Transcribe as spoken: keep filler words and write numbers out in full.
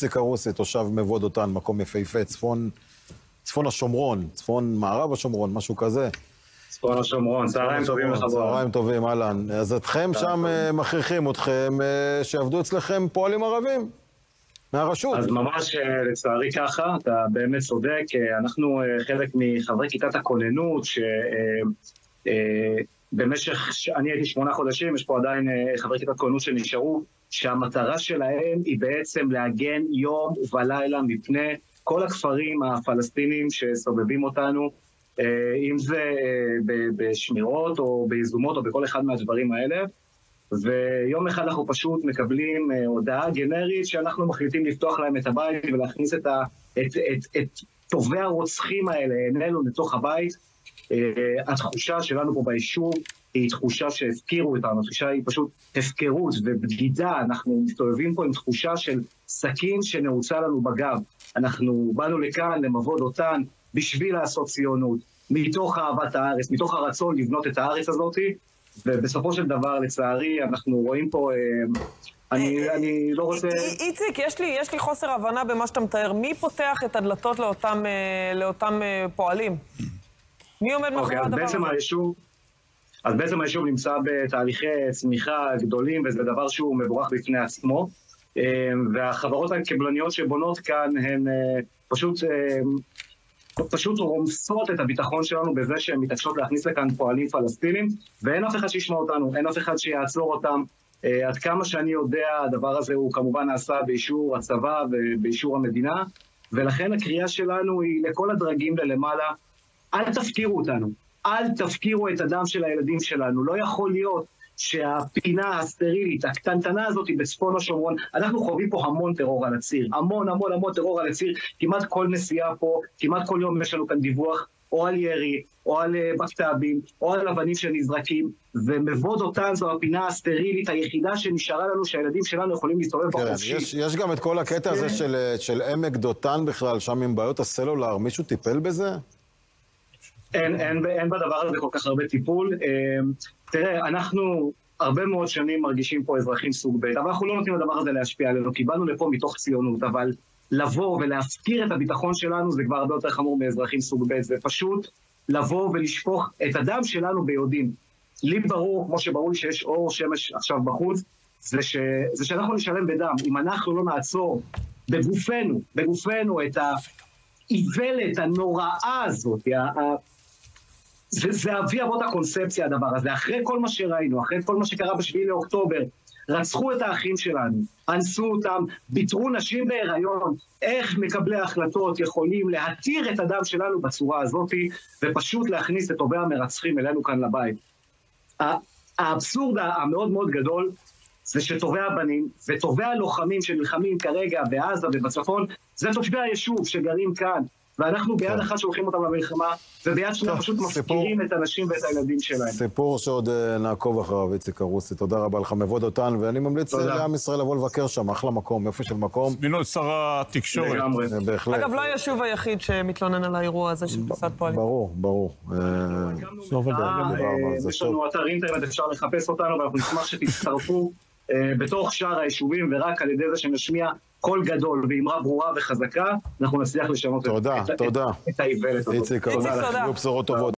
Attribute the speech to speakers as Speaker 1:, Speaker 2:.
Speaker 1: איציק ארוסי, תושב מבוא דותן, מקום יפהפה, צפון, צפון השומרון, צפון מערב השומרון, משהו כזה.
Speaker 2: צפון השומרון, צהריים טובים לך.
Speaker 1: צהריים טובים, אהלן. אז אתכם שם מכריחים אתכם שעבדו אצלכם פועלים ערבים מהרשות.
Speaker 2: אז ממש לצערי ככה, אתה באמת צודק, אנחנו חלק מחברי כיתת הכוננות, שבמשך, אני הייתי שמונה חודשים, יש פה עדיין חברי כיתת כוננות שנשארו, שהמטרה שלהם היא בעצם להגן יום ולילה מפני כל הכפרים הפלסטינים שסובבים אותנו, אם זה בשמירות או ביזומות או בכל אחד מהדברים האלה. ויום אחד אנחנו פשוט מקבלים הודעה גנרית שאנחנו מחליטים לפתוח להם את הבית ולהכניס את, ה, את, את, את טובי הרוצחים האלה אלינו לתוך הבית. התחושה שלנו פה ביישוב היא תחושה שהפקירו אותנו, התחושה היא פשוט הפקרות ובגידה. אנחנו מסתובבים פה עם תחושה של סכין שנעוצה לנו בגב. אנחנו באנו לכאן למבוא דותן בשביל לעשות ציונות, מתוך אהבת הארץ, מתוך הרצון לבנות את הארץ הזאת, ובסופו של דבר, לצערי, אנחנו רואים פה, אני, אני לא רוצה...
Speaker 3: איציק, יש לי, יש לי חוסר הבנה במה שאתה מתאר. מי פותח את הדלתות לאותם, לאותם פועלים? מי עומד מאחורי הדבר הזה?
Speaker 2: היישוב, אז בעצם היישוב נמצא בתהליכי צמיחה גדולים, וזה דבר שהוא מבורך בפני עצמו, והחברות הקבלניות שבונות כאן הן פשוט... פשוט רומסות את הביטחון שלנו בזה שהן מתעקשות להכניס לכאן פועלים פלסטינים, ואין אף אחד שישמע אותנו, אין אף אחד שיעצור אותם. עד כמה שאני יודע, הדבר הזה הוא כמובן נעשה באישור הצבא ובאישור המדינה, ולכן הקריאה שלנו היא לכל הדרגים ללמעלה, אל תפקירו אותנו, אל תפקירו את הדם של הילדים שלנו. לא יכול להיות שהפינה הסטרילית, הקטנטנה הזאת בצפון השומרון, אנחנו חווים פה המון טרור על הציר, המון המון המון טרור על הציר, כמעט כל נסיעה פה, כמעט כל יום יש לנו כאן דיווח, או על ירי, או על בקת"בים, או על אבנים שנזרקים, ומבוא דותן זו הפינה הסטרילית היחידה שנשארה לנו, שהילדים שלנו יכולים להסתובב בחופשי.
Speaker 1: יש, יש גם את כל הקטע הזה של, של עמק דותן בכלל, שם עם בעיות הסלולר, מישהו טיפל בזה?
Speaker 2: אין, אין, אין בדבר הזה כל כך הרבה טיפול. תראה, אנחנו הרבה מאוד שנים מרגישים פה אזרחים סוג ב', אבל אנחנו לא נותנים לדבר הזה להשפיע עלינו, כי באנו לפה מתוך ציונות, אבל לבוא ולהפקיר את הביטחון שלנו זה כבר הרבה יותר חמור מאזרחים סוג ב', זה פשוט לבוא ולשפוך את הדם שלנו ביודעים. לי ברור, כמו שברור לי שיש אור שמש עכשיו בחוץ, זה, ש, זה שאנחנו נשלם בדם. אם אנחנו לא נעצור בגופנו, בגופנו את האיוולת הנוראה הזאת, ה... זה, זה אבי אבות הקונספציה הדבר הזה, אחרי כל מה שראינו, אחרי כל מה שקרה בשביעי לאוקטובר, רצחו את האחים שלנו, אנסו אותם, ביטרו נשים בהיריון, איך מקבלי ההחלטות יכולים להתיר את הדם שלנו בצורה הזאת, ופשוט להכניס את טובי המרצחים אלינו כאן לבית. האבסורד המאוד מאוד גדול, זה שטובי הבנים וטובי הלוחמים שנלחמים כרגע בעזה ובצפון, זה תושבי היישוב שגרים כאן, ואנחנו ביד אחת שולחים אותם למלחמה, וביד שנייה פשוט מפקירים את הנשים ואת הילדים שלהם.
Speaker 1: סיפור שעוד נעקוב אחריו, איציק ארוסי. תודה רבה לך, מבוא דותן, ואני ממליץ לעם ישראל לבוא לבקר שם, אחלה מקום, יופי של מקום.
Speaker 4: מינו את שר התקשורת.
Speaker 1: בהחלט.
Speaker 3: אגב, לא היישוב היחיד שמתלונן על האירוע הזה של פריסת פועלים.
Speaker 1: ברור, ברור.
Speaker 2: יש לנו אתר אינטרנט, אפשר לחפש אותנו, ואנחנו נשמח שתצטרפו בתוך שאר היישובים, ורק על ידי זה שנשמיע קול גדול ואמרה ברורה וחזקה, אנחנו נצליח לשנות את האיוולת הזאת.
Speaker 1: איציק, תודה. יהיו בשורות טובות.